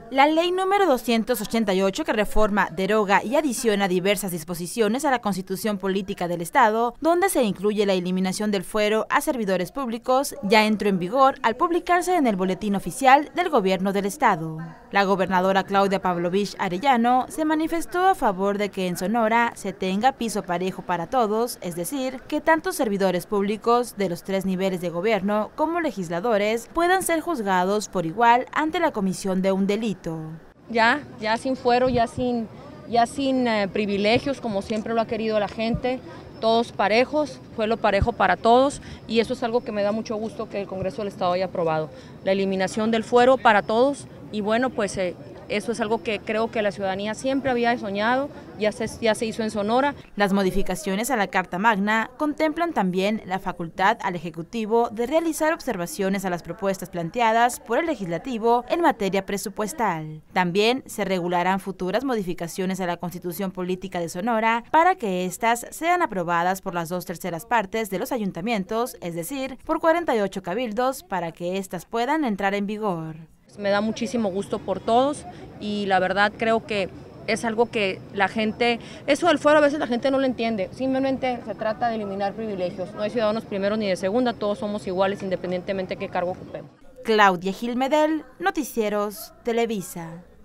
La ley número 288, que reforma, deroga y adiciona diversas disposiciones a la Constitución Política del Estado, donde se incluye la eliminación del fuero a servidores públicos, ya entró en vigor al publicarse en el Boletín Oficial del Gobierno del Estado. La gobernadora Claudia Pavlovich Arellano se manifestó a favor de que en Sonora se tenga piso parejo para todos, es decir, que tanto servidores públicos de los 3 niveles de gobierno como legisladores puedan ser juzgados por igual ante la comisión de un delito. Ya sin fuero, ya sin privilegios, como siempre lo ha querido la gente, todos parejos, fue lo parejo para todos, y eso es algo que me da mucho gusto que el Congreso del Estado haya aprobado, la eliminación del fuero para todos, y bueno, pues eso es algo que creo que la ciudadanía siempre había soñado, ya se hizo en Sonora. Las modificaciones a la Carta Magna contemplan también la facultad al Ejecutivo de realizar observaciones a las propuestas planteadas por el Legislativo en materia presupuestal. También se regularán futuras modificaciones a la Constitución Política de Sonora para que éstas sean aprobadas por las 2/3 partes de los ayuntamientos, es decir, por 48 cabildos, para que éstas puedan entrar en vigor. Me da muchísimo gusto por todos y la verdad creo que es algo que la gente, eso del fuero a veces la gente no lo entiende, simplemente se trata de eliminar privilegios, no hay ciudadanos primeros ni de segunda, todos somos iguales independientemente de qué cargo ocupemos. Claudia Gil Medel, Noticieros Televisa.